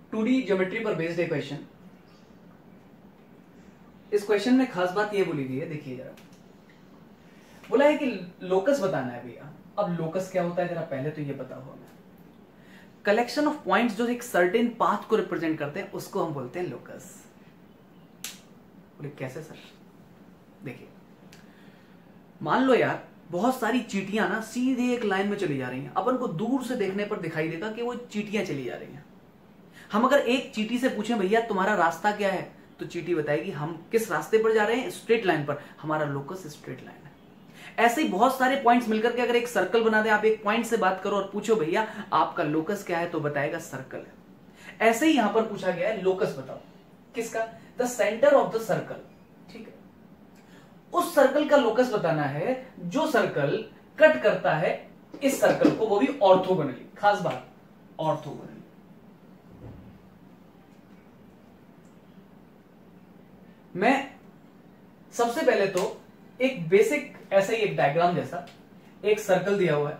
2D geometry पर based है question. इस क्वेश्चन में खास बात ये बोली गई है, देखिए जरा, बोला है कि लोकस बताना है भैया। अब लोकस क्या होता है जरा पहले तो ये बताओ हमें। कलेक्शन ऑफ पॉइंट्स जो एक सर्टेन पाथ को रिप्रेजेंट करते हैं उसको हम बोलते हैं लोकस। बोले कैसे सर? देखिए, मान लो यार बहुत सारी चींटियां ना सीधे एक लाइन में चली जा रही हैं, अपन को दूर से देखने पर दिखाई देगा कि वो चींटियां चली जा रही हैं। हम अगर एक चींटी से पूछें भैया तुम्हारा रास्ता क्या है, तो चींटी बताएगी हम किस रास्ते पर जा रहे हैं, स्ट्रेट लाइन पर, हमारा लोकस स्ट्रेट लाइन है। ऐसे ही बहुत सारे पॉइंट्स मिलकर के अगर एक सर्कल बना दे, आप एक पॉइंट से बात करो और पूछो भैया आपका लोकस क्या है, तो बताएगा सर्कल है। ऐसे ही यहां पर पूछा गया है लोकस बताओ किसका, the centre of the circle. ठीक है, उस सर्कल का लोकस बताना है जो सर्कल कट करता है इस सर्कल को, वो भी ऑर्थोगोनली। खास बात ऑर्थोगोनली। मैं सबसे पहले तो एक बेसिक ऐसा ही एक डायग्राम जैसा एक सर्कल दिया हुआ है,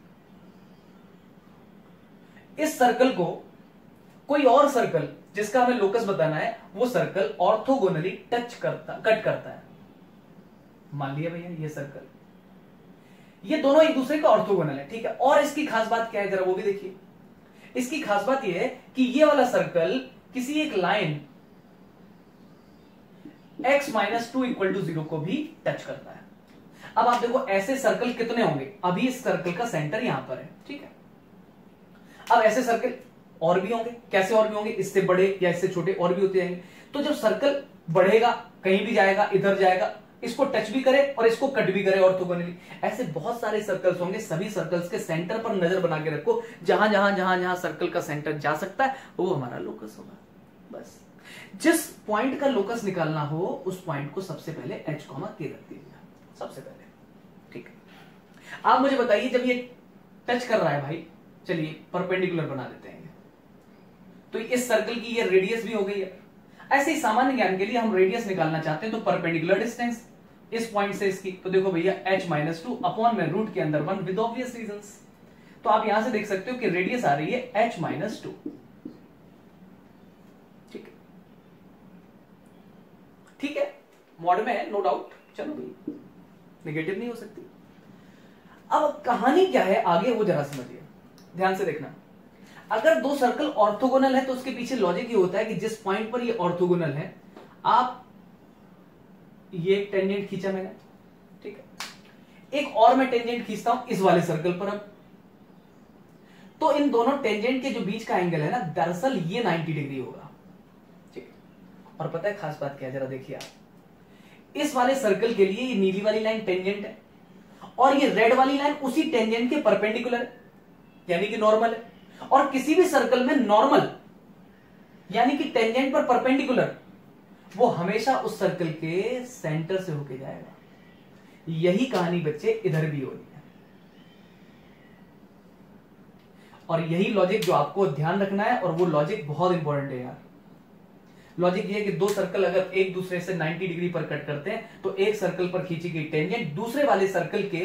इस सर्कल को कोई और सर्कल जिसका हमें लोकस बताना है वो सर्कल ऑर्थोगोनली कट करता है। मान लिया भैया ये सर्कल, ये दोनों एक दूसरे का ऑर्थोगोनल है। ठीक है, और इसकी खास बात क्या है जरा वो भी देखिए। इसकी खास बात यह है कि ये वाला सर्कल किसी एक लाइन x - 2 = 0 को भी टच करता है। अब आप देखो ऐसे सर्कल कितने होंगे, अभी इस सर्कल का सेंटर यहां पर है। ठीक है, अब ऐसे सर्कल और भी होंगे। कैसे और भी होंगे? इससे बड़े या इससे छोटे और भी होते जाएंगे। तो जब सर्कल बढ़ेगा कहीं भी जाएगा, इधर जाएगा, इसको टच भी करे और इसको कट भी करे ऑर्थोगोनली। ऐसे बहुत सारे सर्कल्स होंगे, सभी सर्कल्स के सेंटर पर नजर बना के रखो। जहां जहां जहां जहां सर्कल का सेंटर जा सकता है वो हमारा लोकस होगा। बस जिस पॉइंट का लोकस निकालना हो उस पॉइंट को सबसे पहले h, k रख दीजिए सबसे पहले। ठीक है, आप मुझे बताइए जब ये टच कर रहा है भाई, चलिए परपेंडिकुलर बना देते हैं, तो इस सर्कल की ये रेडियस भी हो गई है। ऐसे ही सामान्य ज्ञान के लिए हम रेडियस निकालना चाहते हैं तो परपेंडिकुलर डिस्टेंस इस पॉइंट से इसकी, तो देखो भैया h - 2 अपॉन में रूट के अंदर 1 विद ऑब्वियस रीजंस। तो आप यहां से देख सकते हो कि रेडियस आ रही है h - 2। ठीक है, मॉड में है नो डाउट, चलो भाई नेगेटिव नहीं हो सकती। अब कहानी क्या है आगे वो जरा समझिए, ध्यान से देखना। अगर दो सर्कल ऑर्थोगोनल है तो उसके पीछे लॉजिक ये होता है कि जिस पॉइंट पर ये ऑर्थोगोनल है, आप ये एक टेंजेंट खींचा मैंने, ठीक है, एक और मैं टेंजेंट खींचता हूं इस वाले सर्कल पर। अब तो इन दोनों टेंजेंट के जो बीच का एंगल है ना, दरअसल ये 90 डिग्री होगा। और पता है खास बात क्या है, जरा देखिए आप, इस वाले सर्कल के लिए ये नीली वाली लाइन टेंजेंट है और ये रेड वाली लाइन उसी टेंजेंट के परपेंडिकुलर है, यानी कि नॉर्मल है। और किसी भी सर्कल में नॉर्मल यानी कि टेंजेंट पर परपेंडिकुलर, वो हमेशा उस सर्कल के सेंटर से होके जाएगा। यही कहानी बच्चे इधर भी हो रही है, और यही लॉजिक जो आपको ध्यान रखना है, और वो लॉजिक बहुत इंपॉर्टेंट है यार। लॉजिक ये है कि दो सर्कल अगर एक दूसरे से 90 डिग्री पर कट करते हैं तो एक सर्कल पर खींची गई टेंजेंट दूसरे वाले सर्कल के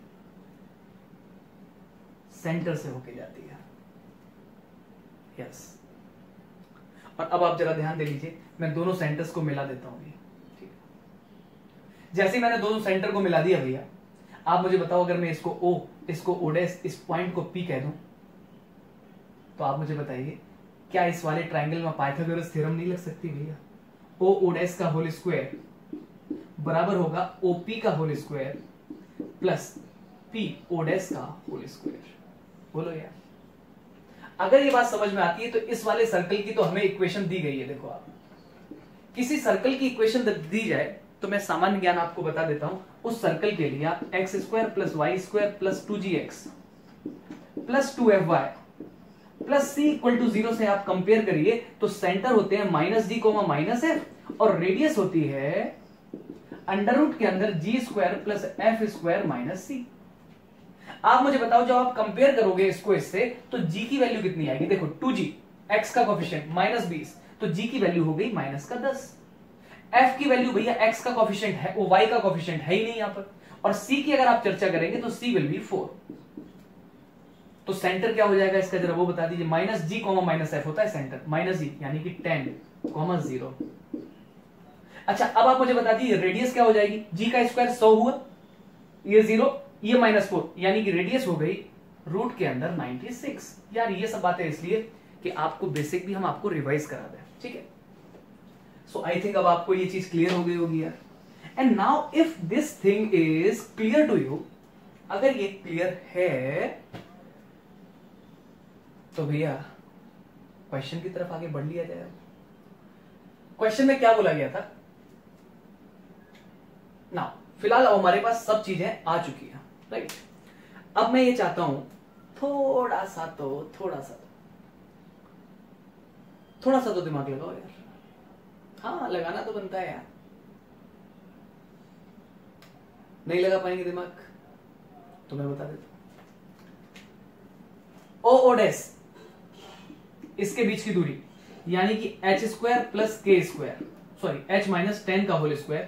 सेंटर से होके जाती है। यस, और अब आप जरा ध्यान दे लीजिए, मैं दोनों सेंटर्स को मिला देता हूं। ठीक है, जैसे मैंने दोनों सेंटर को मिला दिया भैया, आप मुझे बताओ अगर मैं इसको O, इसको O', इस पॉइंट को P कह दूं, तो आप मुझे बताइए क्या इस वाले ट्रायंगल में पाइथागोरस थ्योरम नहीं लग सकती भैया? OO' का होल स्क्वायर बराबर होगा OP का होल स्क्वायर प्लस PO' का होल स्क्वायर। बोलो यार, अगर ये बात समझ में आती है तो इस वाले सर्कल की तो हमें इक्वेशन दी गई है। देखो आप, किसी सर्कल की इक्वेशन दी जाए तो मैं सामान्य ज्ञान आपको बता देता हूं, उस सर्कल के लिए आप x² + y² + 2gx + 2fy plus c = 0 से आप कंपेयर करिए तो सेंटर होते हैं -g, -f और रेडियस होती है अंडर के अंदर g² + f² - c। आप मुझे बताओ जब आप कंपेयर करोगे इसको इससे तो g की वैल्यू कितनी आएगी? देखो 2g, x का कोफिशिएंट -20, तो g की वैल्यू हो गई -10। f की वैल्यू भैया x का कोफिशिएंट है, वो y का कोफिशिएंट है ही नहीं यहां पर, और c की अगर आप चर्चा करेंगे तो c विल बी 4। तो सेंटर क्या हो जाएगा इसका, जरा वो बता दीजिए। Minus G comma minus F होता है सेंटर, माइनस जी यानी कि 10 कॉमा 0। अच्छा अब आप मुझे बता दीजिए रेडियस क्या हो जाएगी, जी का स्क्वायर 100 हुआ, ये 0, ये -4 यानी कि रेडियस हो गई रूट के अंदर 96। यार ये सब बातें इसलिए कि आपको बेसिक भी हम आपको रिवाइज करा दें, ठीक है। सो आई थिंक अब आपको ये चीज क्लियर हो गई होगी यार। And now if this thing is clear to you, अगर ये क्लियर है तो भैया क्वेश्चन की तरफ आगे बढ़ लिया जाए। क्वेश्चन में क्या बोला गया था ना, फिलहाल अब हमारे पास सब चीजें आ चुकी हैं, राइट। अब मैं ये चाहता हूं थोड़ा सा तो दिमाग लगाओ यार। हाँ लगाना तो बनता है यार, नहीं लगा पाएंगे दिमाग तो मैं बता देता हूं। ओ डैश इसके बीच की दूरी यानी कि h² plus k square, sorry h minus 10 का होल स्क्वायर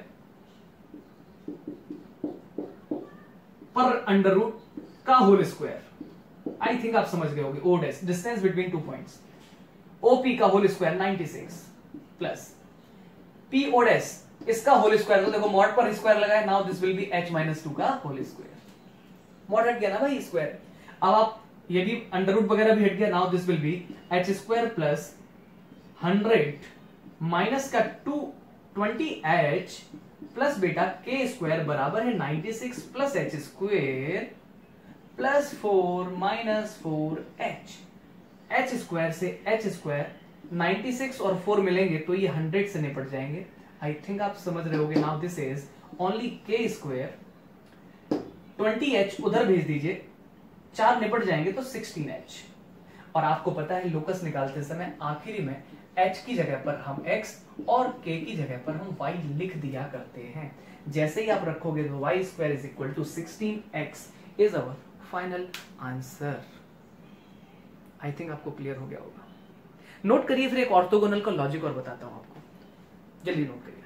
पर अंडर रूट का होल स्क्वायर। आई थिंक आप समझ गए होंगे। O dash distance between 2 points, OP का whole square 96 plus P O dash इसका होल स्क्वायर, तो देखो मॉड पर स्क्वायर लगा है, now this will be h minus 2 का होल स्क्वायर। मॉड हट गया ना भाई स्क्वायर, अब आप यदि अंडर रूट वगैरह भी हट गया, now this will be h² plus 100 minus का 220h प्लस बेटा k स्क्वायर बराबर है 96 plus h² plus 4 minus 4h। h² से h² 96 और 4 मिलेंगे तो ये 100 से निपट जाएंगे। आई थिंक आप समझ रहे होगे। Now this is only k square, 20h उधर भेज दीजिए, 4 निपट जाएंगे तो 16h। और आपको पता है लोकस निकालते समय आखिरी में h की जगह पर हम x और k की जगह पर हम y लिख दिया करते हैं। जैसे ही आप रखोगे तो y² is equal to 16x is our final answer. I think आपको क्लियर हो गया होगा। नोट करिए फिर एक ऑर्थोगोनल का लॉजिक और बताता हूं आपको, जल्दी नोट करिए।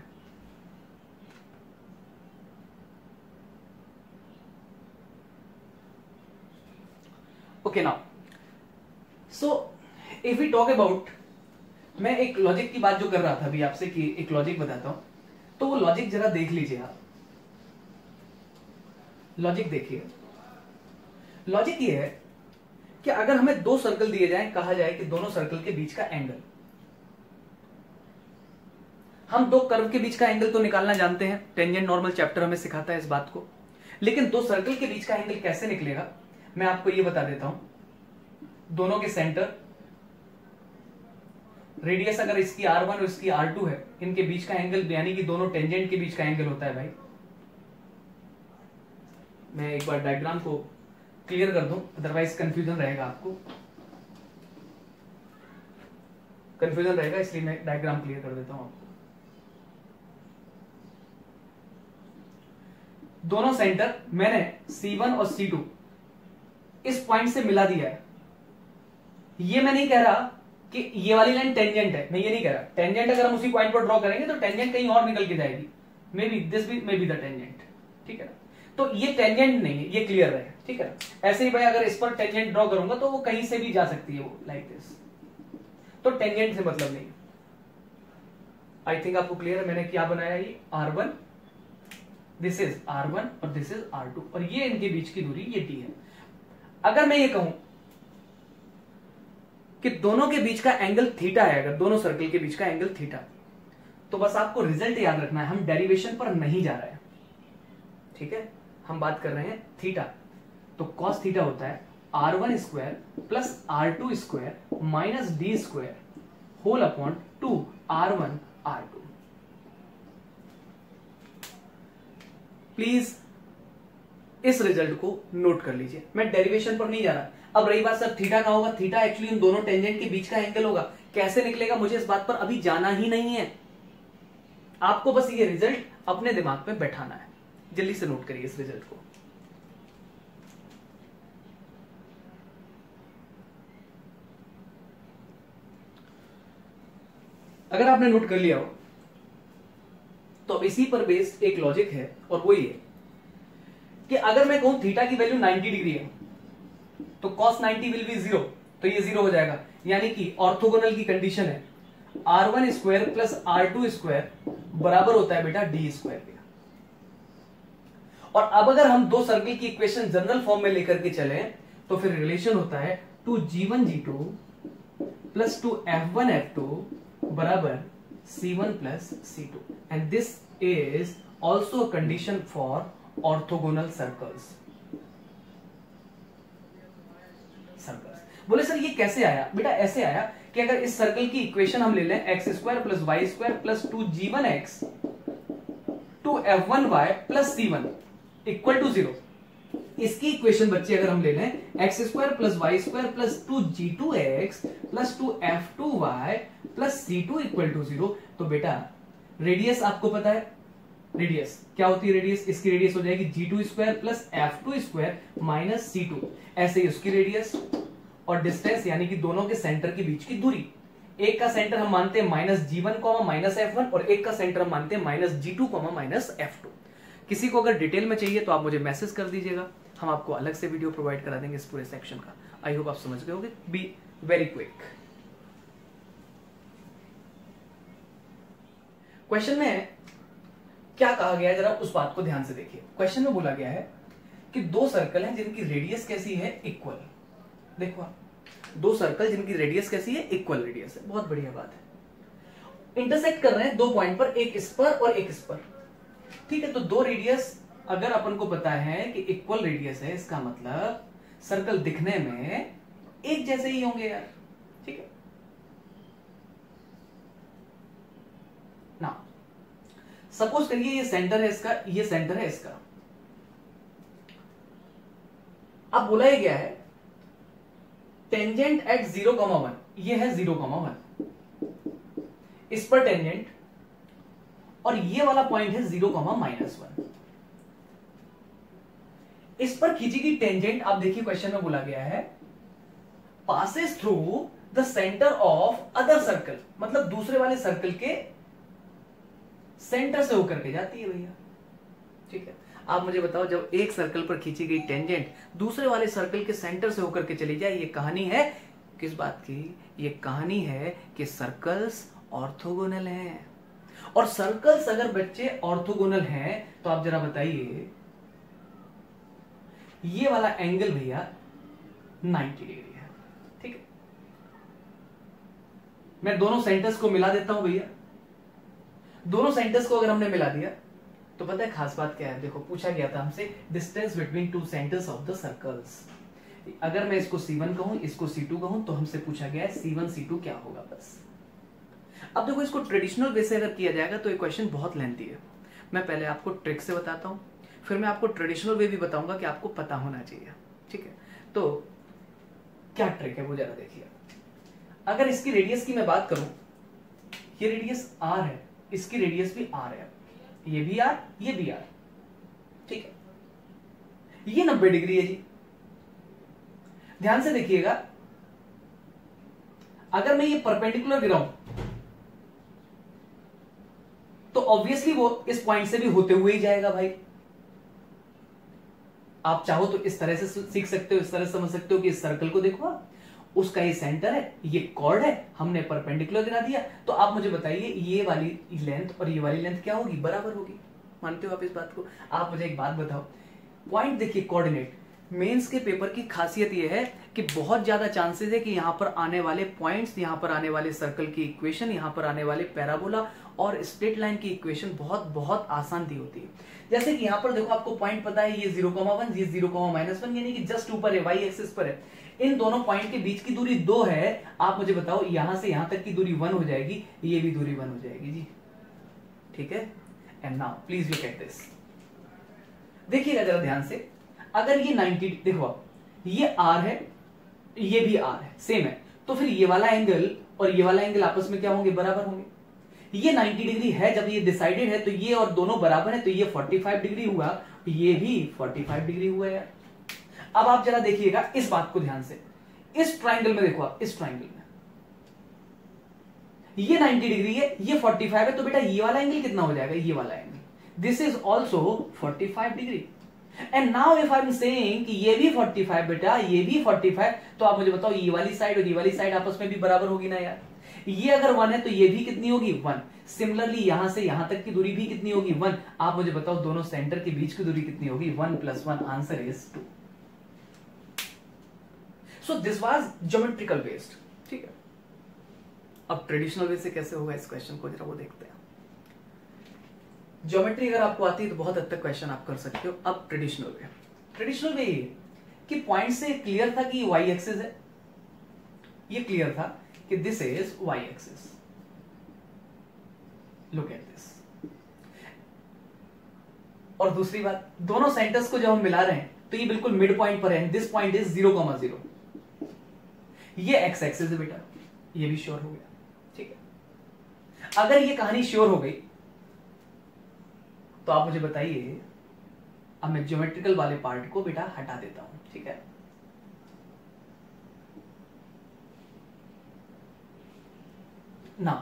Okay now so if we talk about, मैं एक लॉजिक की बात जो कर रहा था अभी आपसे कि एक लॉजिक बताता हूं, तो वो लॉजिक जरा देख लीजिए आप। लॉजिक देखिए, लॉजिक ये है कि अगर हमें 2 सर्कल दिए जाएं, कहा जाए कि दोनों सर्कल के बीच का एंगल, हम 2 कर्व के बीच का एंगल तो निकालना जानते हैं, टेंजेंट नॉर्मल चैप्टर हमें सिखाता है इस बात को, लेकिन 2 सर्कल के बीच का एंगल कैसे निकलेगा मैं आपको ये बता देता हूं। दोनों के सेंटर, रेडियस अगर इसकी R1 और इसकी R2 है, इनके बीच का एंगल यानी कि दोनों टेंजेंट के बीच का एंगल होता है भाई। मैं एक बार डायग्राम को क्लियर कर दूं, अदरवाइज कंफ्यूजन रहेगा, आपको कंफ्यूजन रहेगा, इसलिए मैं डायग्राम क्लियर कर देता हूं आपको। दोनों सेंटर मैंने C1 और C2 इस पॉइंट से मिला दिया है। ये मैं नहीं कह रहा कि ये वाली लाइन टेंजेंट है, मैं ये नहीं कह रहा। टेंजेंट अगर हम उसी पॉइंट पर ड्रॉ करेंगे तो टेंजेंट कहीं और निकल के जाएगी, मे बी दिस भी मे बी द टेंजेंट, ठीक है ना। तो ये टेंजेंट नहीं है, ये क्लियर रहे, ठीक है ना। ऐसे ही भाई अगर इस पर टेंजेंट ड्रॉ करूंगा तो वो कहीं से भी जा सकती है, वो लाइक दिस, तो टेंजेंट से मतलब नहीं। आई थिंक आपको क्लियर है मैंने क्या बनाया, ये R1, दिस इज R1 और दिस इज R2, और ये इनके बीच की दूरी ये D है। अगर मैं ये कहूं कि दोनों के बीच का एंगल थीटा है, अगर दोनों सर्कल के बीच का एंगल थीटा, तो बस आपको रिजल्ट याद रखना है, हम डेरिवेशन पर नहीं जा रहे हैं, ठीक है। हम बात कर रहे हैं थीटा, तो कॉस थीटा होता है R1 square plus R2 square minus D square whole upon 2 R1 R2। Please इस रिजल्ट को नोट कर लीजिए, मैं डेरिवेशन पर नहीं जा रहा। अब रही बात सर थीटा का होगा, थीटा एक्चुअली इन दोनों टेंजेंट के बीच का एंगल होगा, कैसे निकलेगा मुझे इस बात पर अभी जाना ही नहीं है, आपको बस ये रिजल्ट अपने दिमाग पे बैठाना है। जल्दी से नोट करिए इस रिजल्ट को। अगर आपने नोट कर लिया हो तो अब इसी पर बेस्ड एक लॉजिक है, और वो ये कि अगर मैं कहूं थीटा की वैल्यू 90 डिग्री है, तो cos 90 विल बी 0, तो ये 0 हो जाएगा। यानी कि ऑर्थोगोनल की कंडीशन है r1 square plus r2 square बराबर होता है बेटा d स्क्वायर के। और अब अगर हम दो सर्कल की इक्वेशन जनरल फॉर्म में लेकर के चले तो फिर रिलेशन होता है 2g1 g2 plus 2f1 f2 बराबर c1 plus c2 and this is also a condition for orthogonal circles. बोले सर ये कैसे आया? बेटा ऐसे आया कि अगर इस सर्कल की इक्वेशन हम ले लें x square plus y square plus 2g1x 2f1y plus c1 equal to 0, इसकी इक्वेशन बच्चे अगर हम ले लें x square plus y square plus 2g2x plus 2f2y plus c2 equal to 0, तो बेटा रेडियस आपको पता है, रेडियस क्या होती है? रेडियस, इसकी रेडियस हो जाएगी g2 square plus f2 square minus c2, ऐसे ही उसकी रेडियस। और डिस्टेंस यानी कि दोनों के सेंटर के बीच की दूरी, एक का सेंटर हम मानते हैं माइनस g1 माइनस f1 और एक का सेंटर हम मानते हैं माइनस g2 माइनस f2। किसी को अगर डिटेल में चाहिए तो आप मुझे मैसेज कर दीजिएगा, हम आपको अलग से वीडियो प्रोवाइड करा देंगे इस पूरे सेक्शन का। आई होप आप समझ गए होंगे। Be very quick. क्वेश्चन में क्या कहा गया है जरा उस बात को ध्यान से देखिए। क्वेश्चन में बोला गया है कि दो सर्कल हैं जिनकी रेडियस कैसी है? इक्वल। देखो दो सर्कल जिनकी रेडियस कैसी है? इक्वल रेडियस है। बहुत बढ़िया बात है। इंटरसेक्ट कर रहे हैं दो पॉइंट पर, एक इस पर और एक इस पर। ठीक है, तो दो रेडियस अगर अपन को पता है कि इक्वल रेडियस है, इसका मतलब सर्कल दिखने में एक जैसे ही होंगे यार। ठीक है ना, सपोज करिए ये सेंटर है इसका, ये सेंटर है इसका। अब बोला ही गया है टेंजेंट एट 0,1, ये है 0,1, इस पर टेंजेंट, और ये वाला पॉइंट है 0,-1। इस पर खींची गई टेंजेंट, आप देखिए क्वेश्चन में बोला गया है passes through the centre of other circle, मतलब दूसरे वाले सर्कल के सेंटर से होकर के जाती है भैया। ठीक है, आप मुझे बताओ जब एक सर्कल पर खींची गई टेंजेंट दूसरे वाले सर्कल के सेंटर से होकर के चली जाए, ये कहानी है किस बात की? ये कहानी है कि सर्कल्स ऑर्थोगोनल हैं। और सर्कल्स अगर बच्चे ऑर्थोगोनल हैं तो आप जरा बताइए ये वाला एंगल भैया 90 डिग्री है। ठीक है, मैं दोनों सेंटर्स को मिला देता हूं भैया। दोनों सेंटर्स को अगर हमने मिला दिया तो पता है खास बात क्या है? देखो पूछा गया था हमसे distance between two centres of the circles. अगर मैं इसको C1 कहूं, इसको C2 कहूं, तो हमसे पूछा गया है C1 C2 क्या होगा बस। अब देखो इसको ट्रेडिशनल वे से अगर किया जाएगा तो ये क्वेश्चन बहुत लेंथी है। मैं पहले आपको ट्रिक से बताता हूं, फिर मैं आपको ट्रेडिशनल वे भी बताऊंगा कि आपको पता होना चाहिए। ठीक है, तो क्या ट्रिक है वो जरा देखिए। अगर इसकी रेडियस की मैं बात करूं, ये रेडियस r है, इसकी रेडियस भी r है, ये भी r, ये भी r। ठीक है, ये 90 डिग्री है जी। ध्यान से देखिएगा, अगर मैं ये परपेंडिकुलर गिराऊं तो ऑब्वियसली वो इस पॉइंट से भी होते हुए ही जाएगा भाई। आप चाहो तो इस तरह से सीख सकते हो, इस तरह से समझ सकते हो कि इस सर्कल को देखो, उसका ये सेंटर है, ये कॉर्ड है, हमने परपेंडिकुलर गिरा दिया, तो आप मुझे बताइए ये वाली लेंथ और ये वाली लेंथ क्या होगी? बराबर होगी। मानते हो आप इस बात को? आप मुझे एक बात बताओ, पॉइंट देखिए कोऑर्डिनेट, मेंस के पेपर की खासियत यह है कि बहुत ज्यादा चांसेस है कि यहां पर आने वाले पॉइंट्स, यहां पर आने वाले सर्कल की इक्वेशन, यहां पर आने वाले पैराबोला और स्ट्रेट लाइन की इक्वेशन बहुत बहुत आसान दी होती है। जैसे कि यहां पर देखो आपको पॉइंट पता है, ये 0,1, ये 0,-1 यानी कि जस्ट ऊपर है, वाई एक्सिस पर है। इन दोनों पॉइंट के बीच की दूरी 2 है। आप मुझे बताओ यहां से यहां तक की दूरी 1 हो जाएगी, ये भी दूरी 1 हो जाएगी जी। ठीक है, and now please look at this. देखिएगा जरा ध्यान से, अगर ये 90, देखो आप ये r है, ये भी r है, सेम है, तो फिर ये वाला एंगल और ये वाला एंगल आपस में क्या होंगे? बराबर होंगे। ये 90 डिग्री है, जब ये डिसाइडेड है तो ये और दोनों बराबर है, तो ये 45 डिग्री हुआ, ये भी 45 डिग्री हुआ यार। अब आप जरा देखिएगा इस बात को ध्यान से, इस ट्राइंगल में देखो आप, इस ट्राइंगल में ये 90 डिग्री है, ये 45 है, तो बेटा ये वाला एंगल कितना हो जाएगा? ये वाला angle, this is also 45 degree. And now if I am saying कि ये भी 45 बेटा, ये भी 45, तो आप मुझे बताओ ये वाली साइड और ये वाली साइड आपस में भी बराबर होगी ना यार। ये अगर 1 है तो ये भी कितनी होगी 1। सिमिलरली यहां से यहां तक की दूरी भी कितनी होगी 1। आप मुझे बताओ दोनों सेंटर के बीच की दूरी कितनी होगी 1 + 1। Answer is 2। So this was geometrical based. ठीक है, अब ट्रेडिशनल वे से कैसे होगा इस क्वेश्चन को जरा वो देखते हैं। ज्योमेट्री अगर आपको आती है तो बहुत हद तक क्वेश्चन आप कर सकते हो। अब ट्रेडिशनल वे ये कि पॉइंट से क्लियर था कि वाई एक्सिस है, ये क्लियर था कि this is y axis. Look at this. और दूसरी बात, दोनों सेंटर्स को जब हम मिला रहे हैं तो ये बिल्कुल मिड पॉइंट पर है। This point is 0,0। ये एक्स एक्सिस है बेटा, ये भी श्योर हो गया। ठीक है, अगर ये कहानी श्योर हो गई तो आप मुझे बताइए, अब मैं ज्योमेट्रिकल वाले पार्ट को बेटा हटा देता हूं। ठीक है, ना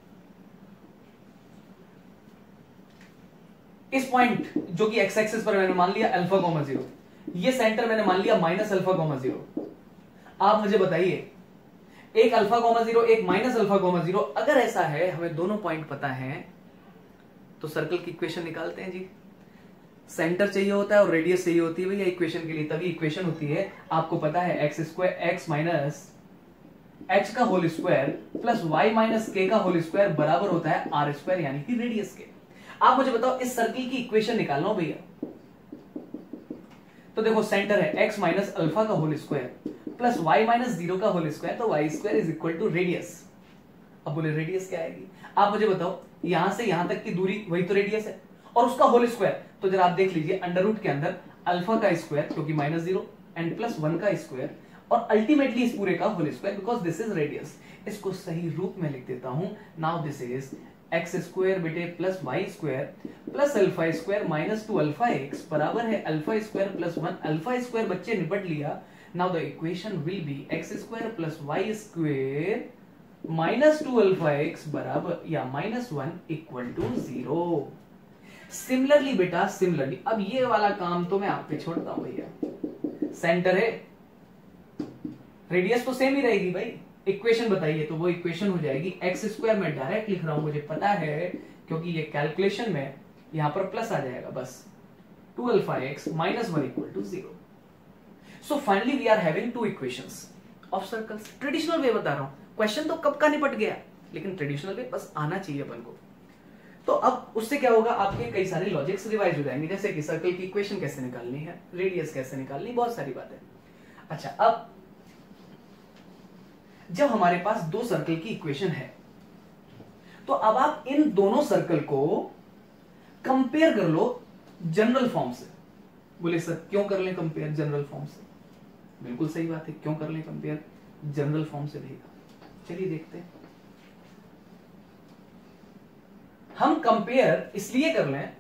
इस पॉइंट जो कि एक्स एक्सिस पर मैंने मान लिया α,0, ये सेंटर मैंने मान लिया -α,0। आप मुझे बताइए, एक α,0 एक -α,0, अगर ऐसा है, हमें दोनों पॉइंट पता है, तो सर्कल की इक्वेशन निकालते हैं जी। सेंटर चाहिए होता है और रेडियस चाहिए होती है भैया इक्वेशन के लिए, तभी इक्वेशन होती है, आपको पता है x माइनस h का whole square plus y minus k का होल स्क्वायर बराबर होता है r², यानी कि रेडियस के। आप मुझे बताओ इस सर्किल की इक्वेशन निकालना हो भैया, तो देखो सेंटर है x माइनस अल्फा का whole square plus y minus 0 का होल स्क्वायर, तो y² is equal to radius. अब बोले रेडियस क्या आएगी, आप मुझे बताओ यहां से यहां तक की दूरी वही तो रेडियस है, और उसका होल स्क्वायर, तो जरा आप देख लीजिए अंडर रूट के अंदर अल्फा का स्क्वायर क्योंकि -0 एंड +1 का स्क्वायर, और अल्टीमेटली इस पूरे का whole square because this is radius. इसको सही रूप में लिख देता हूं। नाउ दिस इज x² बेटे plus y² plus α² minus 2αx बराबर है α² प्लस 1। α² बच्चे निपट लिया। Now the equation will be x² plus y² minus 2αx बराबर या -1 इक्वल टू 0। सिमिलरली बेटा, सिमिलरली अब ये वाला काम तो मैं आप पे छोड़ता हूं भैया। सेंटर है, रेडियस तो सेम ही रहेगी भाई, इक्वेशन बताइए, तो वो इक्वेशन हो जाएगी x² मैं डायरेक्ट लिख रहा हूं, मुझे पता है क्योंकि ये कैलकुलेशन में यहां पर प्लस आ जाएगा बस, 2αx minus 1 equal to 0। So finally we are having two equations of circles. Traditional way बता रहा हूं, क्वेश्चन तो कब का निपट गया, लेकिन ट्रेडिशनल वे बस आना चाहिए अपन को। तो अब उससे क्या होगा, आपके कई सारे लॉजिक्स रिवाइज हो जाएंगे, जैसे कि सर्कल की इक्वेशन कैसे निकालनी है, रेडियस कैसे निकालनी, बहुत सारी बातें। अच्छा, अब जब हमारे पास दो सर्कल की इक्वेशन है, तो अब आप इन दोनों सर्कल को कंपेयर कर लो जनरल फॉर्म से। बोले सर क्यों कर लें कंपेयर जनरल फॉर्म से? बिल्कुल सही बात है, क्यों कर लें कंपेयर जनरल फॉर्म से भैया। चलिए देखते हैं। हम कंपेयर इसलिए कर लें,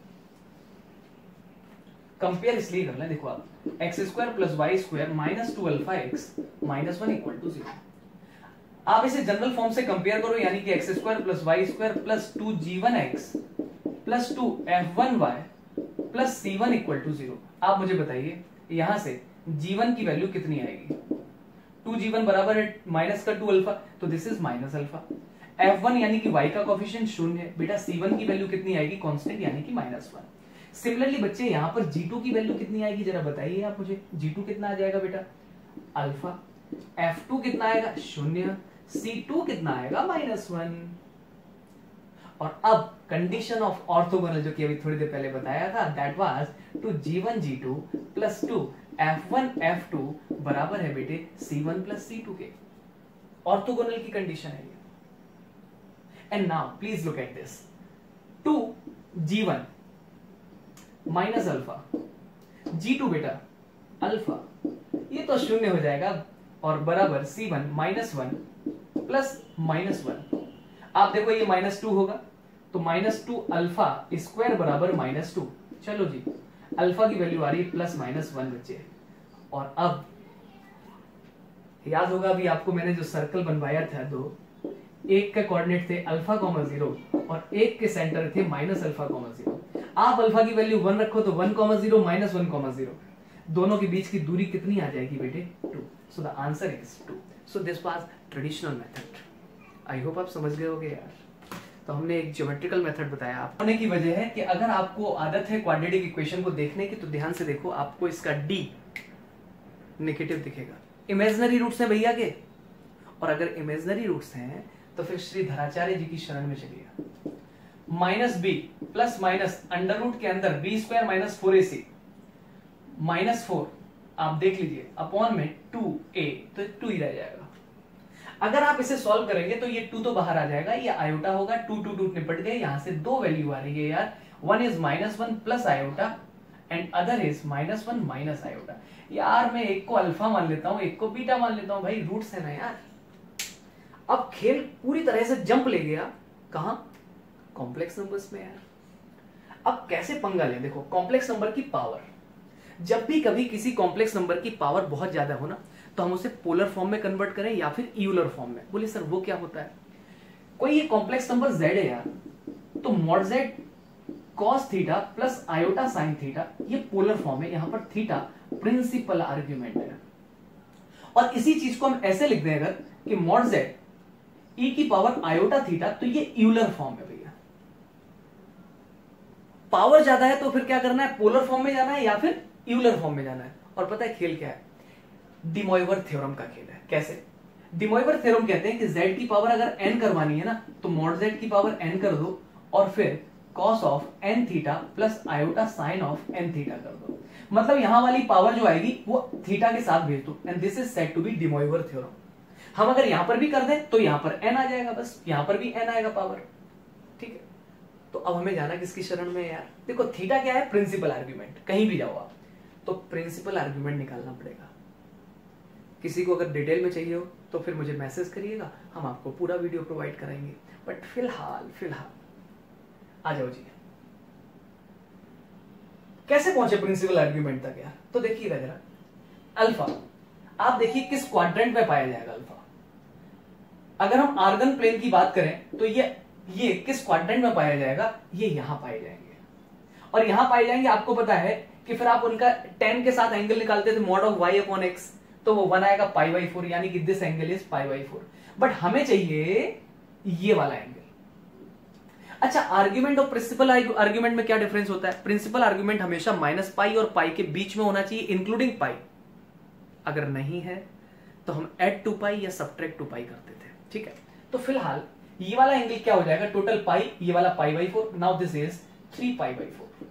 देखो आप x² plus y² minus 2αx minus 1 equal to 0। आप इसे जनरल फॉर्म से कंपेयर करो, यानी कि x² plus y² plus 2g1x plus 2f1y plus c1 equal to 0। आप मुझे बताइए यहां से g1 की वैल्यू कितनी आएगी, 2g1 बराबर है माइनस का 2 अल्फा, तो this is minus alpha. f1 यानी कि y का कोफिशिएंट 0 है बेटा, c1 की वैल्यू कितनी आएगी, कांस्टेंट यानी कि -1। सिमिलरली बच्चे यहां पर g2 की वैल्यू कितनी आएगी, जरा बताइए आप मुझे, g2 कितना आ जाएगा बेटा, अल्फा। f2 कितना आएगा 0, c2 कितना आएगा -1। और अब कंडीशन ऑफ ऑर्थोगोनल जो कि अभी थोड़ी देर पहले बताया था, that was 2g1 g2 plus 2 f1 f2 बराबर है बेटे c1 प्लस c2 के। ऑर्थोगोनल की कंडीशन है ये। And now please look at this, 2g1 minus alpha, g2 बेटा अल्फा, ये तो 0 हो जाएगा, और बराबर c1 -1 प्लस -1। आप देखो ये -2 होगा, तो -2 अल्फा स्क्वायर बराबर -2। चलो जी, अल्फा की वैल्यू आ रही है +-1 बच्चे। और अब याद होगा अभी आपको मैंने जो सर्कल बनवाया था, दो, एक के कोऑर्डिनेट थे α, 0 और एक के सेंटर थे -α, 0। आप अल्फा की वैल्यू 1 रखो तो 1,0 माइनस 1,0 दोनों के बीच की दूरी कितनी आ जाएगी बेटे 2. So the answer is 2. So this was traditional method. I hope आप समझ गए होगे यार. तो हमने एक ज्योमेट्रिकल मेथड बताया. आप होने की वजह है कि अगर आपको आदत है क्वाड्रेटिक इक्वेशन को देखने की तो ध्यान से देखो, आपको इसका d नेगेटिव दिखेगा. इमेजिनरी रूट्स हैं भैया के, और अगर इमेजिनरी रूट्स हैं तो फिर श्री धराचार्य जी की शरण में चलिएगा. Minus b plus minus under root के अंदर B square minus 4ac minus 4 आप देख लीजिए अपॉन में 2a तो 2 ही रह जाएगा. अगर आप इसे सॉल्व करेंगे तो ये 2 तो बाहर आ जाएगा, ये आयोटा होगा. 2 2 2 निपट गए. यहां से दो वैल्यू आ रही है यार. One is -1 plus iota and other is -1 minus iota. यार मैं एक को अल्फा मान लेता हूं, एक को बीटा मान लेता हूं. भाई रूट्स है ना यार. अब खेल पूरी तरह से जंप ले गया. कहां? कॉम्प्लेक्स नंबर्स में यार. अब कैसे पंगा ले? देखो कॉम्प्लेक्स नंबर की पावर, जब भी कभी किसी कॉम्प्लेक्स नंबर की पावर बहुत ज्यादा हो ना तो हम उसे पोलर फॉर्म में कन्वर्ट करें या फिर यूलर फॉर्म में. बोले सर वो क्या होता है? कोई ये कॉम्प्लेक्स नंबर z है यार, तो mod z cos theta plus iota sine theta ये पोलर फॉर्म है. यहां पर थीटा प्रिंसिपल आर्ग्यूमेंट है. और इसी चीज को हम ऐसे लिख दें अगर कि मॉड z e की पावर आयोटा थीटा, तो ये यूलर फॉर्म है भैया. पावर ज्यादा है तो फिर क्या करना है? पोलर फॉर्म में जाना है या फिर यूलर फॉर्म में जाना है. और पता है खेल क्या है? डी मोइवर थ्योरम का खेल है. कैसे? डी मोइवर थ्योरम कहते हैं कि z की पावर अगर n करवानी है ना तो मॉड z की पावर n कर दो और फिर cos of n theta plus iota sine of n theta कर दो. मतलब यहां वाली पावर जो आएगी वो थीटा के साथ भेज दो and this is said to be De Moivre theorem. हम अगर यहां पर भी कर दें तो यहां पर n आ जाएगा, बस यहां पर भी n आएगा पावर. ठीक है. तो अब हमें जाना किसकी शरण में यार? देखो थीटा क्या है? Principal argument. कहीं भी जाओ आप तो प्रिंसिपल आर्ग्यूमेंट निकालना पड़ेगा. किसी को अगर डिटेल में चाहिए हो तो फिर मुझे मैसेज करिएगा, हम आपको पूरा वीडियो प्रोवाइड कराएंगे. बट फिलहाल आ जाओ जी. कैसे पहुंचे प्रिंसिपल आर्ग्यूमेंट तक यार? तो देखिएगा जरा. अल्फा आप देखिए किस क्वाड्रेंट में पाया जाएगा अल्फा. अगर हम आर्गन प्लेन की बात करें तो ये किस क्वाड्रेंट में पाया जाएगा? ये यहां पाए जाएंगे. और यहां पाए जाएंगे. आपको पता है कि फिर आप उनका tan के साथ एंगल निकालते थे mod of y upon x, तो वो 1 आएगा π/4, यानी कि दिस एंगल इज π/4. बट हमें चाहिए ये वाला एंगल. अच्छा, आर्ग्यूमेंट और प्रिंसिपल आर्ग्यूमेंट में क्या डिफरेंस होता है? प्रिंसिपल आर्ग्यूमेंट हमेशा -π और π के बीच में होना चाहिए इंक्लूडिंग π. अगर नहीं है तो हम ऐड 2π या सब्ट्रैक्ट 2π करते थे. ठीक है. तो फिलहाल ये वाला एंगल क्या हो जाएगा? टोटल π, ये वाला π/4. Now this is 3π/4.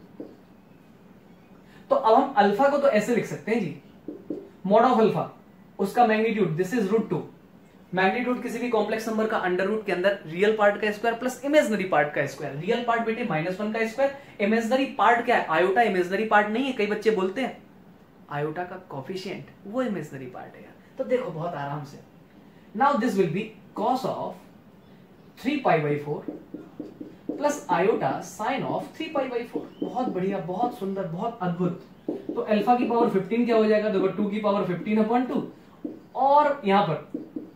तो अब हम अल्फा को तो ऐसे लिख सकते हैं जी, मॉड ऑफ अल्फा उसका मैग्नीट्यूड दिस इज √2. मैग्नीट्यूड किसी भी कॉम्प्लेक्स नंबर का अंडर रूट के अंदर रियल पार्ट का स्क्वायर प्लस इमेजिनरी पार्ट का स्क्वायर. रियल पार्ट बेटे -1 का स्क्वायर, इमेजिनरी पार्ट क्या है? आयोटा इमेजिनरी पार्ट नहीं है. कई बच्चे बोलते हैं आयोटा का कोफिशिएंट वो इमेजिनरी पार्ट है यार. तो देखो बहुत आराम से. Now this will be cos of 3π/4 plus iota sine of 3π/4. बहुत बढ़िया, बहुत सुंदर, बहुत अद्भुत. तो अल्फा की पावर 15 क्या हो जाएगा? देखो 2 की पावर 15/2 और यहां पर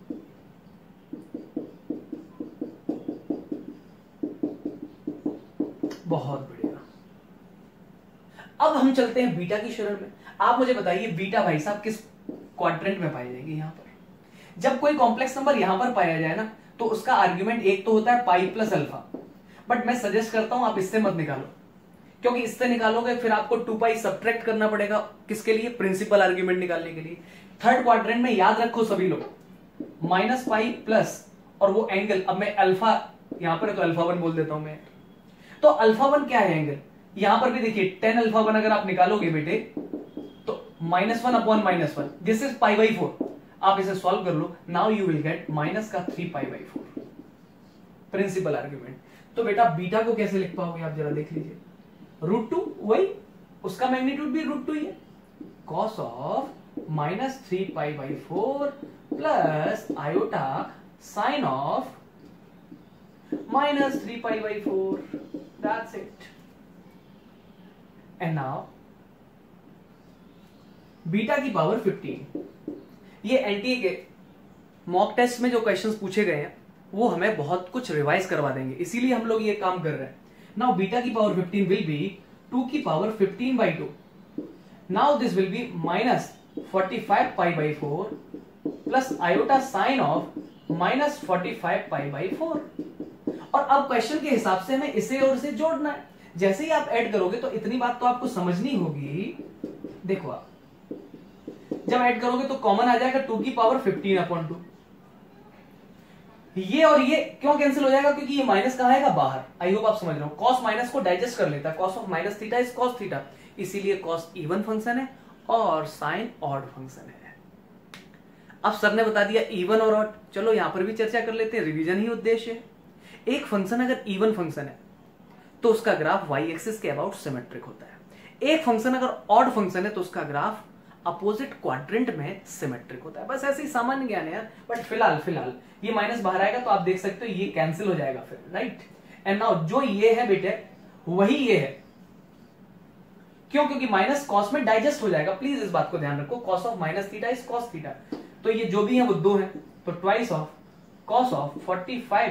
बहुत बढ़िया. अब हम चलते हैं बीटा की शरण में. आप मुझे बताइए बीटा भाई साहब किस क्वाड्रेंट में पाए जाएंगे? यहां पर. जब कोई कॉम्प्लेक्स नंबर यहां पर पाया जाए ना तो उसका आर्ग्यूमेंट एक तो होता है पाई प्लस अल्फा. बट मैं सजेस्ट करता हूं आप इससे मत निकालो, क्योंकि इससे निकालोगे फिर आपको 2π सब्ट्रैक्ट करना पड़ेगा. किसके लिए? प्रिंसिपल आर्ग्यूमेंट निकालने के लिए. थर्ड क्वाड्रेंट में याद रखो सभी लोग -π प्लस और वो एंगल. अब मैं अल्फा यहां पर है तो अल्फा 1 बोल देता हूं मैं. तो अल्फा 1 क्या है? एंगल. यहां पर भी देखिए tan अल्फा 1 अगर आप निकालोगे बेटे तो -1 अपॉन -1 दिस इज π/4. आप इसे सॉल्व कर लो. Now you will get minus का 3π/4 प्रिंसिपल आर्ग्यूमेंट. तो बेटा बीटा को कैसे लिख पाओगे आप जरा देख लीजिए. √2 वही, उसका मैग्नीट्यूड भी √2 ही है. cos of -3π/4 plus iota sine of -3π/4. That's it. And now beta की पावर 15. ये एनटीए के मॉक टेस्ट में जो क्वेश्चंस पूछे गए हैं वो हमें बहुत कुछ रिवाइज करवा देंगे, इसीलिए हम लोग ये काम कर रहे हैं. नाउ बीटा की पावर 15 विल बी 2 की power 15/2. Now this will be minus 45 π/4 plus iota sine of minus 45 π/4. और अब क्वेश्चन के हिसाब से हमें इसे और इसे जोड़ना है. जैसे ही आप ऐड करोगे तो इतनी बात तो आपको समझनी होगी. देखो आप जब ऐड करोगे तो कॉमन आ जाएगा 2 की पावर 15/2. ये और ये क्यों कैंसिल हो जाएगा? क्योंकि ये माइनस कहां आएगा? बाहर. आई होप आप समझ रहे हो. कॉस माइनस को डाइजेस्ट कर लेता है. Cos of minus theta is cos theta, इसीलिए कॉस इवन फंक्शन है और साइन ऑड फंक्शन है. अब सर ने बता दिया इवन और ऑड. चलो यहां पर भी चर्चा कर लेते हैं, रिवीजन ही उद्देश्य है. एक फंक्शन अगर इवन फंक्शन है तो उसका ग्राफ वाई एक्सिस के अबाउट सिमेट्रिक होता है. एक फंक्शन अगर ऑड फंक्शन है तो उसका ग्राफ अपोजिट क्वाड्रेंट में सिमेट्रिक होता है. बस ऐसे ही सामान्य ज्ञान है यार. बट फिलहाल ये माइनस बाहर आएगा तो आप देख सकते हो ये कैंसिल हो जाएगा फिर, राइट. एंड नाउ जो ये है बेटे वही ये है. क्यों? क्योंकि माइनस कॉस में डाइजेस्ट हो जाएगा. प्लीज इस बात को ध्यान रखो. Cos of minus theta is cos theta. तो ये जो भी है वो 2 है, तो twice of cos of 45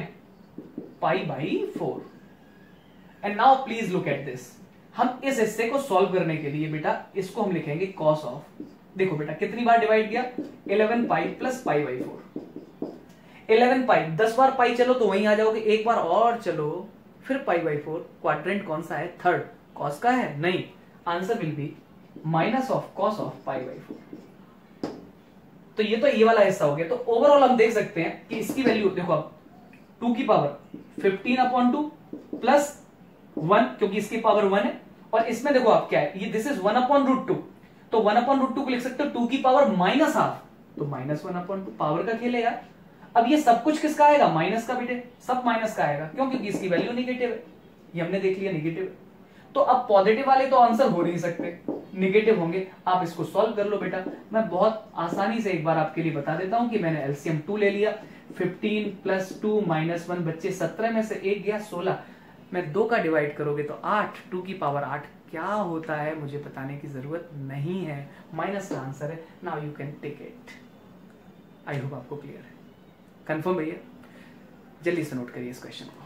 π/4. And now please look at this. हम इस हिस्से को सॉल्व करने के लिए बेटा इसको हम लिखेंगे कॉस ऑफ. देखो बेटा कितनी बार डिवाइड किया? 11 पाई प्लस π/4. 11 पाई 10 बार पाई चलो तो वहीं आ जाओगे. एक बार और चलो फिर π/4. क्वाड्रेंट कौन सा है? थर्ड. कॉस का है? नहीं. Answer will be minus of cos of π/4. तो ये वाला हिस्सा हो गया. तो ओवरऑल हम देख सकते हैं कि इसकी वैल्यू देखो अब 2 की पावर 15/2 प्लस 1, क्योंकि इसकी पावर 1 है. और इसमें देखो आप क्या है, ये दिस इज 1/√2. तो 1/√2 को लिख सकते हो 2 की पावर माइनस हाफ, तो माइनस 1/2. पावर का खेल है यार. अब ये सब कुछ किसका आएगा? माइनस का बेटे. सब माइनस का आएगा. क्यों? क्योंकि इसकी वैल्यू नेगेटिव है. ये हमने देख लिया नेगेटिव है. तो अब पॉजिटिव वाले तो आंसर हो नहीं सकते, नेगेटिव होंगे. आप इसको सॉल्व कर लो बेटा. मैं बहुत आसानी से एक बार आपके लिए बता देता हूं कि मैंने एलसीएम 2 ले लिया. 15 + 2 - 1 बच्चे 17 में से 1 गया 16. मैं 2 का डिवाइड करोगे तो 8. 2 की पावर 8 क्या होता है मुझे बताने की जरूरत नहीं है. माइनस का आंसर है. Now you can take it. I hope आपको क्लियर है. कंफर्म भैया? जल्दी से नोट करिए इस क्वेश्चन को.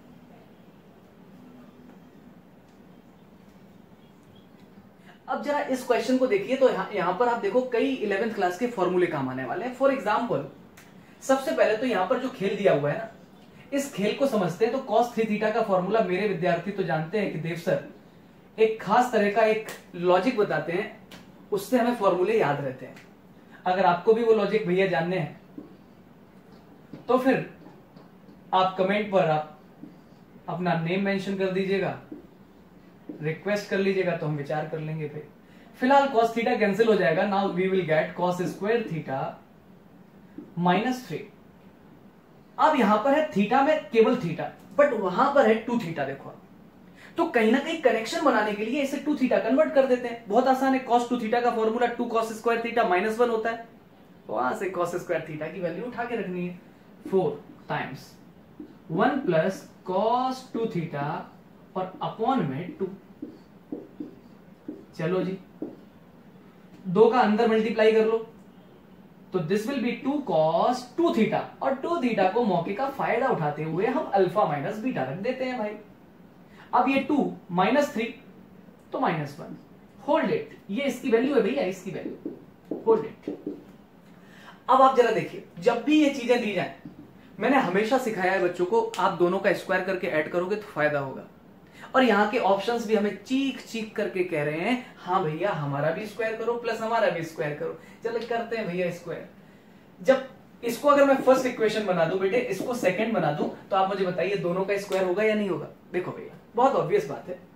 अब जरा इस क्वेश्चन को देखिए. तो यहां पर आप देखो कई 11th क्लास के फॉर्मूले काम आने वाले हैं. फॉर एग्जाम्पल सबसे पहले तो यहां पर जो खेल दिया हुआ है ना, इस खेल को समझते हैं. तो cos 3 थीटा का फॉर्मूला मेरे विद्यार्थी तो जानते हैं कि देव सर एक खास तरह का एक लॉजिक बताते हैं, उससे हमें फॉर्मूले याद रहते हैं. अगर आपको भी वो लॉजिक भैया जानने हैं तो फिर आप कमेंट पर आप अपना नेम मेंशन कर दीजिएगा, रिक्वेस्ट कर लीजिएगा, तो हम विचार कर लेंगे. फिर फिलहाल cos थीटा कैंसिल हो जाएगा. Now we will get cos square theta -3. अब यहां पर है थीटा में केवल थीटा, बट वहां पर है 2 थीटा. देखो तो कहीं ना कहीं कनेक्शन बनाने के लिए इसे 2 थीटा कन्वर्ट कर देते हैं. बहुत आसान है. cos 2 थीटा का फॉर्मूला 2 cos स्क्वायर थीटा -1 होता है. वहां से cos स्क्वायर थीटा की वैल्यू उठा के रखनी है. 4 टाइम्स 1 + cos 2 थीटा और अपॉन में 2. चलो जी 2 का अंदर मल्टीप्लाई कर लो तो this will be 2 cos 2 theta. और 2 थीटा को मौके का फायदा उठाते हुए हम अल्फा माइनस बीटा रख देते हैं भाई. अब ये 2 -3 तो -1. Hold it. ये इसकी वैल्यू है भैया, इसकी वैल्यू. Hold it. अब आप जरा देखिए, जब भी ये चीजें दी जाए, मैंने हमेशा सिखाया है बच्चों को, आप दोनों का स्क्वायर करके ऐड करोगे तो फायदा होगा. और यहाँ के ऑप्शंस भी हमें चीख चीख करके कह रहे हैं हाँ भैया हमारा भी स्क्वायर करो प्लस हमारा भी स्क्वायर करो. चलो करते हैं भैया स्क्वायर. जब इसको अगर मैं फर्स्ट इक्वेशन बना दूं बेटे, इसको सेकंड बना दूं, तो आप मुझे बताइए दोनों का स्क्वायर होगा या नहीं होगा? देखो भैया बहुत ऑब्वियस बात है.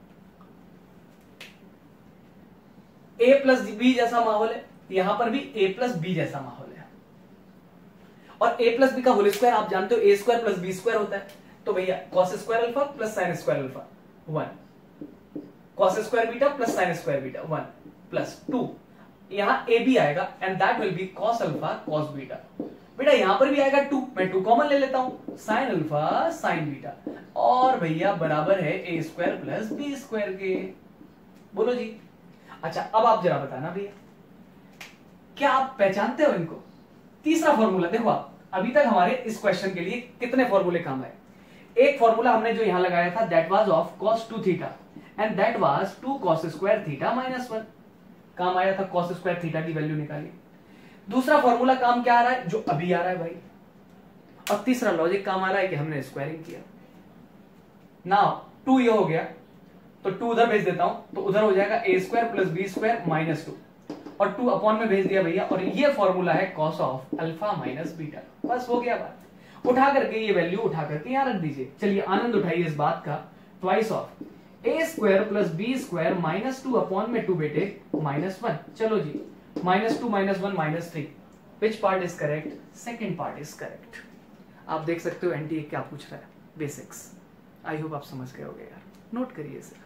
a + b जैसा माहौल है, यहां पर भी a + b जैसा माहौल है. और a + b का होल स्क्वायर आप जानते हो a² + b² होता है. तो भैया cos square alpha plus sine square alpha 1, cos square beta plus sine square beta 1 plus 2. यहां ए बी आएगा and that will be cos alpha cos beta. बेटा यहां पर भी आएगा 2, मैं 2 कॉमन ले लेता हूं, sin अल्फा sin बीटा. और भैया बराबर है a² + b² के. बोलो जी. अच्छा अब आप जरा बताना भैया क्या आप पहचानते हो इनको? तीसरा फॉर्मूला देखो आप, अभी तक हमारे इस क्वेश्चन के लिए कितने फॉर्मूले काम आए? एक फॉर्मूला हमने जो यहां लगाया था that was of cos 2 theta and that was 2 cos square theta minus 1, काम आया था cos स्क्वायर थीटा की वैल्यू निकाली। दूसरा फॉर्मूला काम क्या आ रहा है, जो अभी आ रहा है भाई, और तीसरा लॉजिक काम आ रहा है कि हमने स्क्वायरिंग किया। नाउ 2 ये हो गया तो 2 उधर भेज देता हूं, तो उधर हो जाएगा a square plus b square minus 2, और 2 अपॉन में भेज दिया भैया, और ये फॉर्मूला है cos of alpha minus beta. बस हो गया बात, उठा करके ये वैल्यू उठा करके यहां रख दीजिए। चलिए आनंद उठाइए इस बात का, twice of a square plus b square minus 2 upon में 2 बेटे माइनस 1। चलो जी, minus 2 minus 1 minus 3, which part is correct, second part is correct. आप देख सकते हो एनटीए क्या पूछ रहा है, बेसिक्स। आई होप आप समझ गए होगे यार, नोट करिए इसे।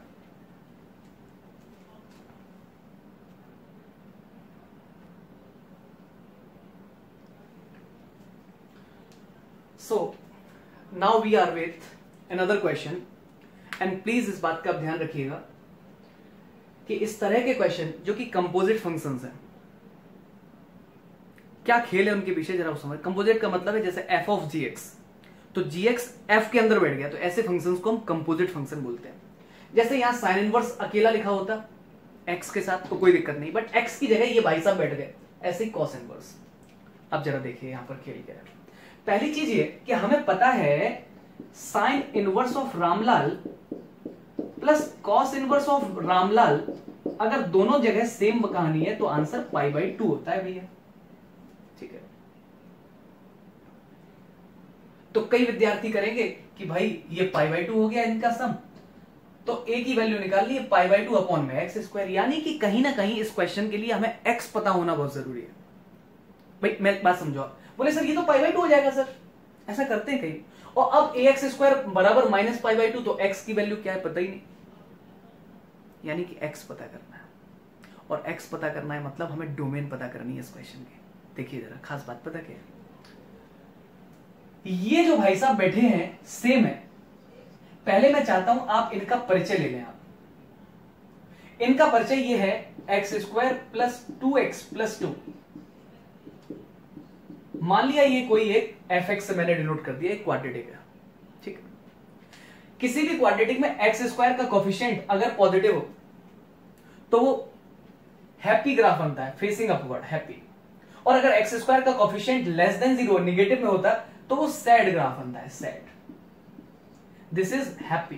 So now we are with another question and please इस बात का आप ध्यान रखिएगा कि इस तरह के क्वेश्चन जो कि कंपोजिट फंक्शंस हैं, क्या खेल है उनके पीछे जरा वो समझ। कंपोजिट का मतलब है जैसे f ऑफ gx, तो gx f के अंदर बैठ गया, तो ऐसे फंक्शंस को हम कंपोजिट फंक्शन बोलते हैं। जैसे यहां साइन इनवर्स अकेला लिखा होता x के साथ तो कोई दिक्कत नहीं, बट x की जगह ये भाई साहब बैठ गए, ऐसे ही कॉस इनवर्स। अब जरा देखिए यहां पर खेल क्या है। पहली चीज ये कि हमें पता है sine inverse of Ramlal plus cos inverse of Ramlal, अगर दोनों जगह सेम कहानी है तो आंसर π/2 होता है भैया, ठीक है। तो कई विद्यार्थी करेंगे कि भाई ये π/2 हो गया इनका सम, तो a की वैल्यू निकाल ली π/2 अपॉन में एक्स स्क्वायर, यानी कि कहीं ना कहीं इस क्वेश्चन के लिए हमें x पता होना बहुत जरूरी है। भाई मैं बात समझो, बोले सर ये तो π/2 हो जाएगा सर, ऐसा करते हैं कहीं। और अब ax स्क्वायर बराबर माइनस π/2, तो x की वैल्यू क्या है पता ही नहीं, यानी कि x पता करना है, और x पता करना है मतलब हमें डोमेन पता करनी है इस क्वेश्चन की। देखिए जरा खास बात पता क्या है, ये जो भाई साहब बैठे हैं सेम है। पहले मैं चाहता हूं आप इनका परिचय ले लें। आप इनका परिचय ये है x square plus 2x plus 2। मान लिया ये कोई एक fx से मैंने डिनोट कर दिया, एक क्वाड्रेटिक है, ठीक है। किसी भी क्वाड्रेटिक में एक्स स्क्वायर का कोफिशिएंट अगर पॉजिटिव हो तो वो हैप्पी ग्राफ बनता है, फेसिंग अपवर्ड हैप्पी, और अगर एक्स स्क्वायर का कोफिशिएंट लेस देन 0 नेगेटिव में होता तो वो सैड ग्राफ बनता है, सैड। This is happy.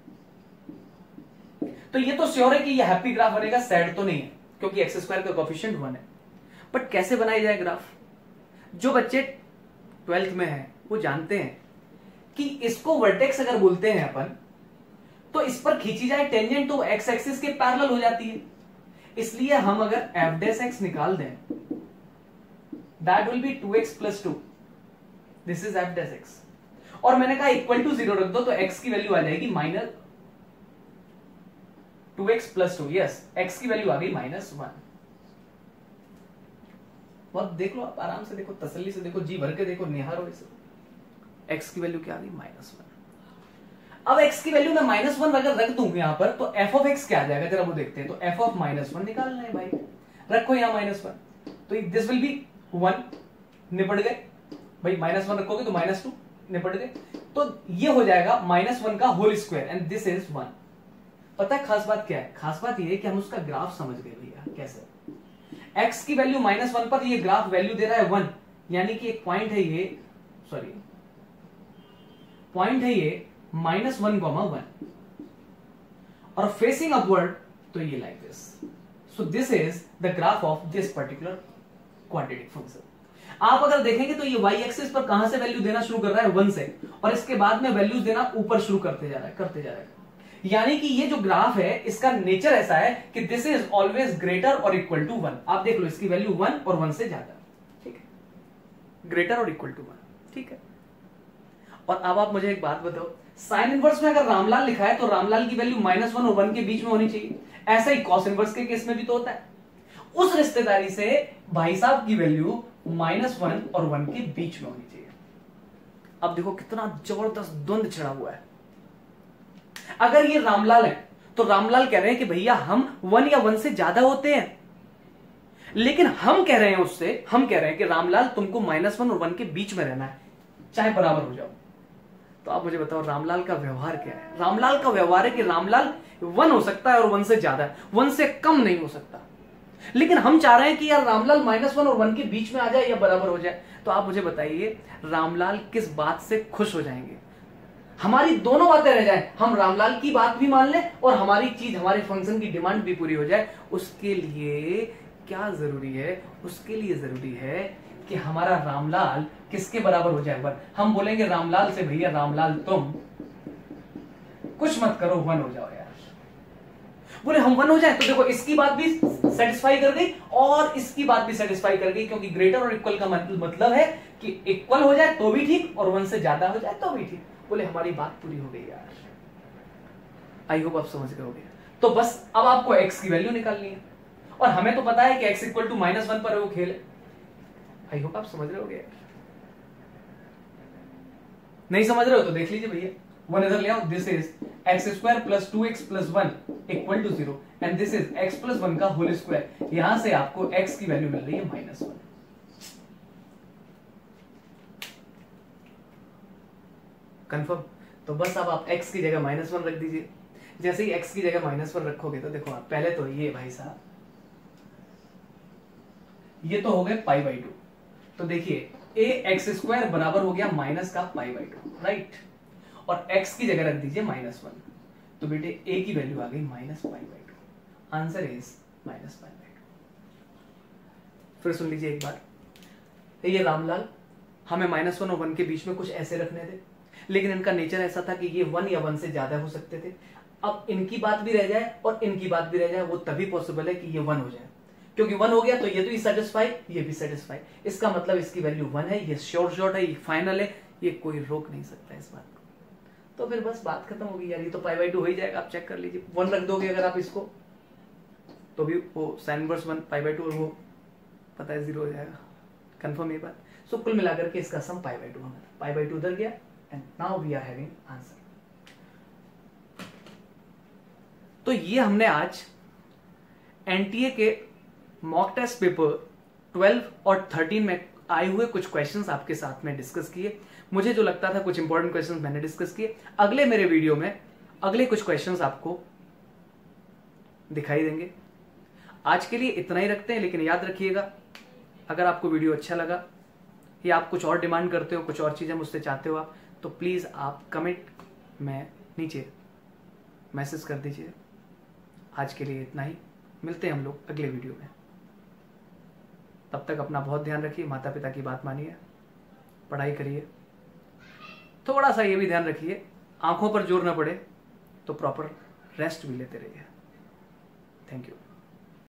तो ये तो श्योर है कि ये हैप्पी ग्राफ बनेगा, सैड तो नहीं है, क्योंकि एक्स स्क्वायर का कोफिशिएंट 1 है। बट कैसे बनाया जाए ग्राफ, जो बच्चे 12th में हैं वो जानते हैं कि इसको वर्टेक्स अगर बोलते हैं अपन, तो इस पर खींची जाए टेंजेंट तो एक्स एक्सिस के पैरेलल हो जाती है। इसलिए हम अगर एफ डैश एक्स निकाल दें, that will be 2x plus 2, this is f dash x. और मैंने कहा इक्वल टू 0 रख दो, तो x की वैल्यू आ जाएगी minus 2x plus 2, yes x की वैल्यू आ गई -1। बहुत देख लो आप, आराम से देखो, तसल्ली से देखो, जी भर के देखो, निहारो इसे। x की वैल्यू क्या आ गई -1। अब x की वैल्यू मैं -1 अगर रख दूं यहां पर, तो f ऑफ x क्या आ जाएगा जरा वो देखते हैं। तो f ऑफ -1 निकालना है भाई, रखो यहां -1, तो दिस विल बी 1, निपट गए भाई। -1 रखोगे तो -2, निपट गए। तो ये हो जाएगा -1 का whole square and this is 1। पता है खास बात क्या है, खास बात ये है कि हम उसका ग्राफ समझ गए भैया। कैसे, x की वैल्यू -1 पर ये ग्राफ वैल्यू दे रहा है 1, यानी कि एक पॉइंट है ये, सॉरी पॉइंट है ये -1, और फेसिंग अपवर्ड, तो ये like this. So this is the graph of this particular quadratic function. आप अगर देखेंगे तो ये y एक्सिस पर कहां से वैल्यू देना शुरू कर रहा है 1 से, और इसके बाद में वैल्यूज देना ऊपर शुरू करते जा रहा है। यानी कि ये जो ग्राफ है इसका नेचर ऐसा है कि दिस इज ऑलवेज ग्रेटर और इक्वल टू 1। आप देख लो इसकी वैल्यू 1 और 1 से ज्यादा, ठीक है, ग्रेटर और इक्वल टू 1, ठीक है। और अब आप मुझे एक बात बताओ, साइन इनवर्स में अगर रामलाल लिखा है तो रामलाल की वैल्यू -1 और 1 के बीच में होनी चाहिए। ऐसा ही कॉस इनवर्स के केस में भी तो होता है। उस रिश्तेदारी से भाई साहब की वैल्यू -1 और 1 के बीच में होनी चाहिए। अब देखो कितना जबरदस्त द्वंद छिड़ा हुआ है। अगर ये रामलाल है तो रामलाल कह रहे हैं कि भैया हम 1 या 1 से ज्यादा होते हैं, लेकिन हम कह रहे हैं उससे, हम कह रहे हैं कि रामलाल तुमको -1 और 1 के बीच में रहना है, चाहे बराबर हो जाओ। तो आप मुझे बताओ रामलाल का व्यवहार क्या है? रामलाल का व्यवहार है कि रामलाल 1 हो सकता है और 1 से ज्यादा है, 1 से कम नहीं हो सकता। लेकिन हम चाह रहे हैं कि यार रामलाल -1 और 1 के बीच में आ जाए या बराबर हो जाए। तो आप मुझे बताइए रामलाल किस बात से खुश हो जाएंगे? हमारी दोनों बातें रह जाए, हम रामलाल की बात भी मान लें और हमारी चीज, हमारे फंक्शन की डिमांड भी पूरी हो जाए। उसके लिए क्या जरूरी है? उसके लिए जरूरी है कि हमारा रामलाल किसके बराबर हो जाए? 1। हम बोलेंगे रामलाल से, भैया रामलाल तुम कुछ मत करो, 1 हो जाओ यार। बोले हम 1 हो जाए, तो देखो इसकी बात भी सेटिस्फाई कर गई और इसकी बात भी सेटिस्फाई कर गई, क्योंकि ग्रेटर और इक्वल का मतलब है कि इक्वल हो जाए तो भी ठीक और 1 से ज्यादा हो जाए तो भी ठीक। बोले हमारी बात पूरी हो गई यार। आई होप आप समझ गए होंगे। तो बस अब आपको x की वैल्यू निकालनी है और हमें तो पता है कि x = -1 पर वो खेल है। आई होप आप समझ रहे होगे यार। नहीं समझ रहे हो तो देख लीजिए भैया, 1 इधर ले आओ। This is x² + 2x + 1 = 0 and this is x + 1 का होल स्क्वायर। यहां से आपको x की वैल्यू मिल रही है -1। कंफर्म? तो बस अब आप x की जगह -1 रख दीजिए। जैसे ही x की जगह -1 रखोगे तो देखो आप पहले तो ये भाई साहब, ये तो हो गए π/2। तो देखिए ax² बराबर हो गया -π/2, राइट। और x की जगह रख दीजिए -1। तो बेटे a की वैल्यू आ गई -π/2। Answer is -π/2। फिर सुन लीजिए एक बार, ये रामलाल हमें -1 और 1 के बीच में कुछ ऐसे रखने थे, लेकिन इनका नेचर ऐसा था कि ये 1 या 1 से ज्यादा हो सकते थे। अब इनकी बात भी रह जाए और इनकी बात भी रह जाए, वो तभी पॉसिबल है कि ये 1 हो जाए, क्योंकि 1 हो गया तो ये तो सेटिस्फाई, ये भी सेटिस्फाई। इसका मतलब इसकी वैल्यू 1 है, ये श्योर है, ये फाइनल है, ये कोई रोक नहीं सकता इस बात को। तो फिर बस बात खत्म होगी यार, ये तो π/2 हो ही जाएगा। आप चेक कर लीजिए, 1 रख दोगे अगर आप इसको तो भी वो sin 1 π/2 और वो पता है 0 हो जाएगा। कंफर्म ये बात? सो कुल मिलाकर के इसका सम π/2 होगा। π/2 उधर गया and now we are having answer. तो ये हमने आज एनटीए के मॉक टेस्ट पेपर 12 और 13 में आए हुए कुछ क्वेश्चंस आपके साथ में डिस्कस किए। मुझे जो लगता था कुछ इंपॉर्टेंट क्वेश्चंस मैंने डिस्कस किए। अगले मेरे वीडियो में अगले कुछ क्वेश्चंस आपको दिखाई देंगे। आज के लिए इतना ही रखते हैं, लेकिन याद रखिएगा अगर आपको वीडियो अच्छा लगा या आप कुछ और डिमांड करते हो, कुछ और चीजें मुझसे चाहते हो आप, तो प्लीज आप कमेंट में नीचे मैसेज कर दीजिए। आज के लिए इतना ही, मिलते हैं हम लोग अगले वीडियो में। तब तक अपना बहुत ध्यान रखिए, माता पिता की बात मानिए, पढ़ाई करिए, थोड़ा सा ये भी ध्यान रखिए आंखों पर जोर न पड़े, तो प्रॉपर रेस्ट भी लेते रहिए। Thank you.